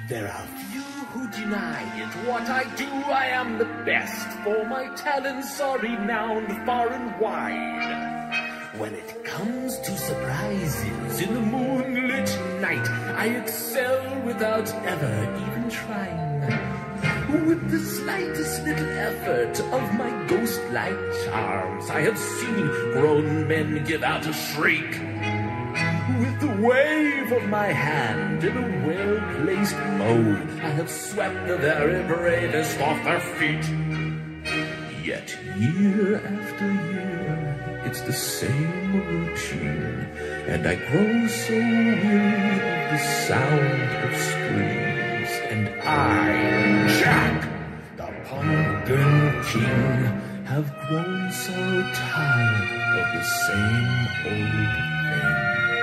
There are few who deny it. What I do, I am the best, for my talents are renowned far and wide. When it comes to surprises in the moonlit night, I excel without ever even trying. With the slightest little effort of my ghost-like charms, I have seen grown men give out a shriek. With the wave of my hand in a well-placed mode, I have swept the very bravest off their feet. Yet year after year, it's the same routine, and I grow so weary of the sound of screams. And I, Jack, the Pumpkin King, have grown so tired of the same old thing.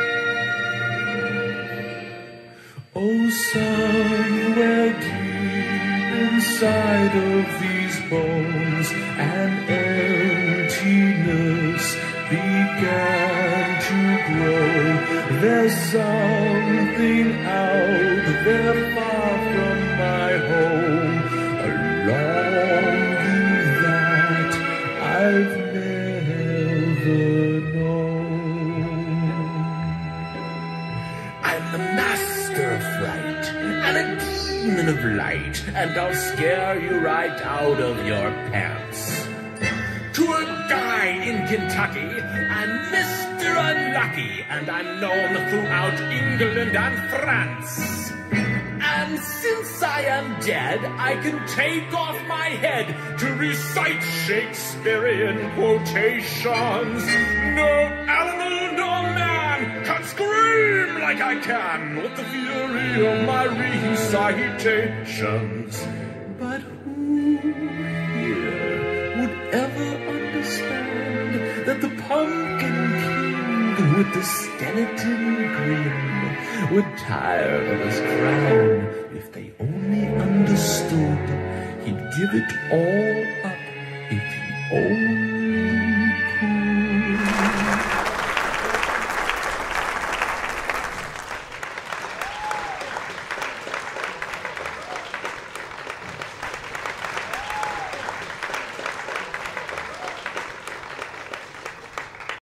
Oh, somewhere deep inside of these bones, an emptiness began to grow. There's something out there far from my home, a longing that I've never known. I'm the master of fright and a demon of light, and I'll scare you right out of your pants. To a guy in Kentucky, I'm Mr. Unlucky, and I'm known throughout England and France. And since I am dead, I can take off my head to recite Shakespearean quotations. No animal, no man can scream like I can with the fury of my recitations. But who here would ever understand that the Pumpkin King with the skeleton grin would tire of his crown? If they only understood, he'd give it all up if he only